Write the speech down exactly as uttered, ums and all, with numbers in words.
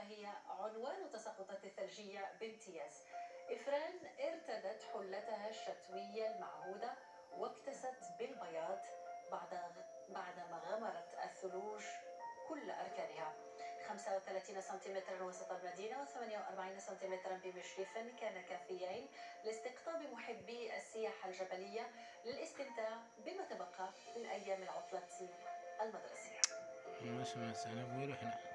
وهي عنوان تساقطات الثلجية بامتياز. إفران ارتدت حلتها الشتوية المعهودة واكتست بالبياض بعد بعدما غمرت الثلوج كل أركانها. خمسة وثلاثين سنتيمترا وسط المدينة وثمانية وأربعين سنتيمترا بمشرف كان كافيين لاستقطاب محبي السياحة الجبلية للاستمتاع بما تبقى من أيام العطلة المدرسية. ماشي ماشي أنا بقول إحنا